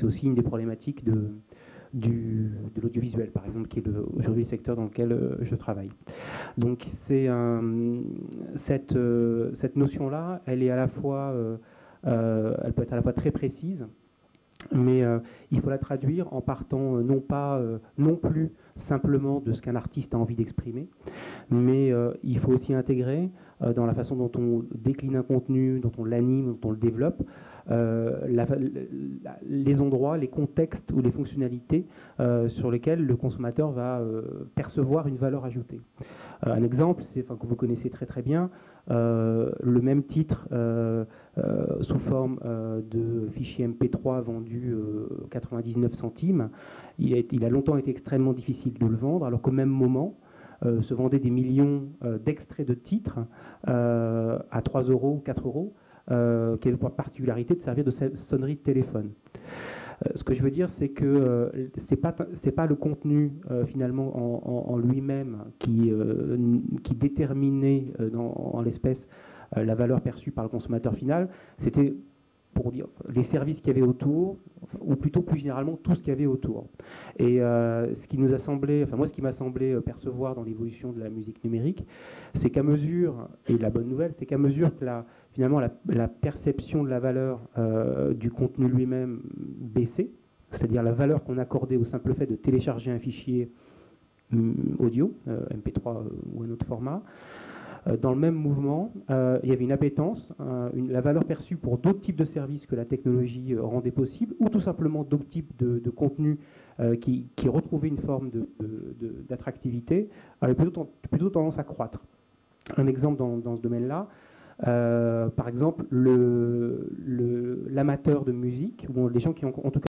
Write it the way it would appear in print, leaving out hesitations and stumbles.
c'est aussi une des problématiques de l'audiovisuel, par exemple, qui est aujourd'hui le secteur dans lequel je travaille. Donc cette notion-là, elle est à la fois, elle peut être à la fois très précise, mais il faut la traduire en partant non plus simplement de ce qu'un artiste a envie d'exprimer, mais il faut aussi intégrer dans la façon dont on décline un contenu, dont on l'anime, dont on le développe, les endroits, les contextes ou les fonctionnalités sur lesquels le consommateur va percevoir une valeur ajoutée. Un exemple, que vous connaissez très très bien, le même titre sous forme de fichier MP3 vendu 99 centimes, il a longtemps été extrêmement difficile de le vendre, alors qu'au même moment, se vendaient des millions d'extraits de titres à 3 euros, 4 euros, qui avaient pour particularité de servir de sonnerie de téléphone. Ce que je veux dire, c'est que c'est pas le contenu finalement en lui-même qui déterminait en l'espèce la valeur perçue par le consommateur final. C'était, pour dire, les services qu'il y avait autour, ou plutôt plus généralement tout ce qu'il y avait autour. Et ce qui nous a semblé, enfin moi ce qui m'a semblé percevoir dans l'évolution de la musique numérique, c'est qu'à mesure, et la bonne nouvelle, c'est qu'à mesure que finalement la perception de la valeur du contenu lui-même baissait, c'est-à-dire la valeur qu'on accordait au simple fait de télécharger un fichier audio, MP3 ou un autre format, dans le même mouvement, il y avait une appétence, la valeur perçue pour d'autres types de services que la technologie rendait possible, ou tout simplement d'autres types de contenus qui retrouvaient une forme d'attractivité, avait plutôt tendance à croître. Un exemple dans ce domaine-là, par exemple, l'amateur de musique, ou les gens qui ont en tout cas